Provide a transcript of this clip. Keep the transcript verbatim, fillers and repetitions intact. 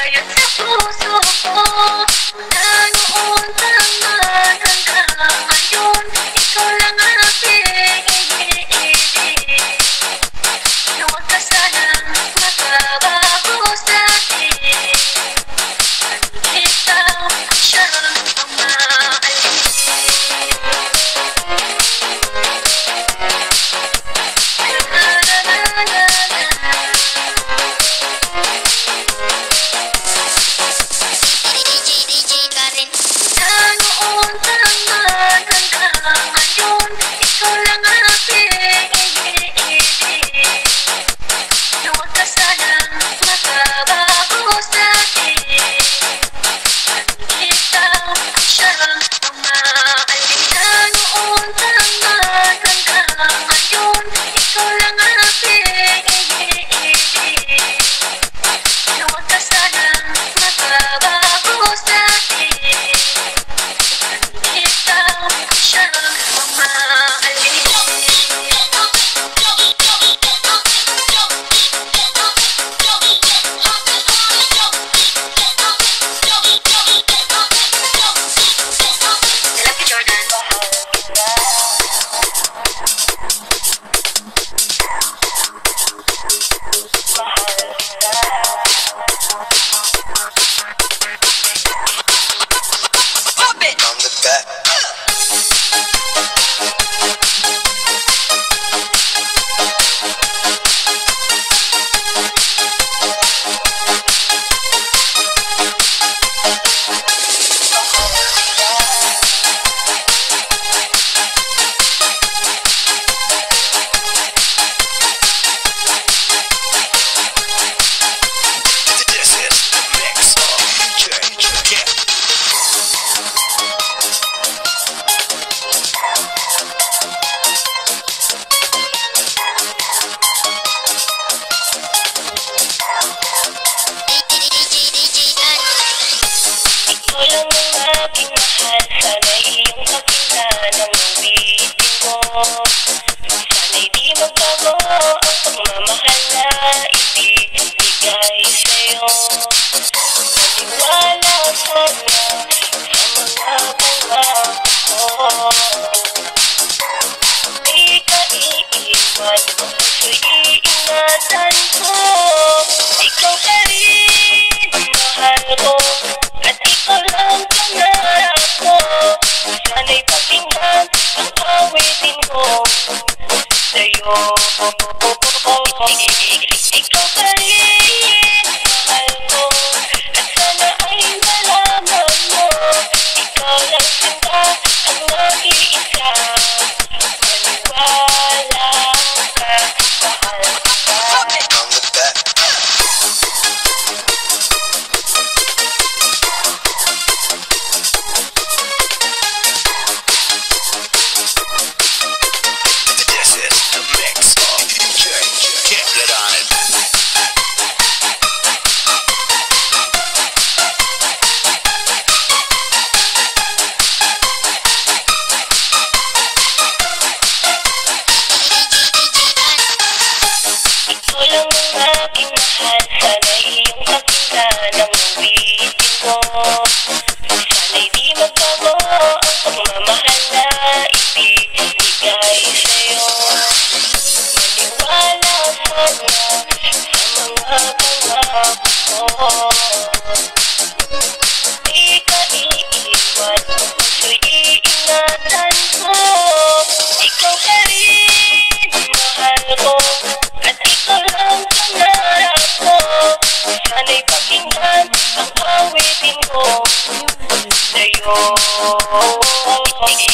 Bayad sa puso ko na noon taman hanggang ngayon. Ikaw lang ang aking iniibig na huwag ka sanang magbabago sa akin. Ikaw siyang pamaalin. Sana'y di magbago ang pagmamahal na ibibigay sa'yo. Maniwala sana sa mga pangako ko. Di ka iiwan, ang puso'y iingatan ko. Ikaw pa rin ang mahal ko, at ikaw lang pangarap ko. Sana'y pakinggan ang awitin ko sa'yo. Ikaw pa rin mahal ko, at sana ay malaman mo. Ikaw lang sinta ang nag-iisa. Maniwala ka, mahal ka. Aking mahal, sana'y iyong pakinggan ang awitin ko. Sana'y di magbago ang pagmamahal na ibibigay sa'yo. Maniwala sana sa mga pangako ko. Di ka iiwan, ang puso'y iingatan ko. Ikaw pa rin ang mahal ko, at ikaw lang pangarap ko. Sana'y pakinggan ang awitin ko sa'yo.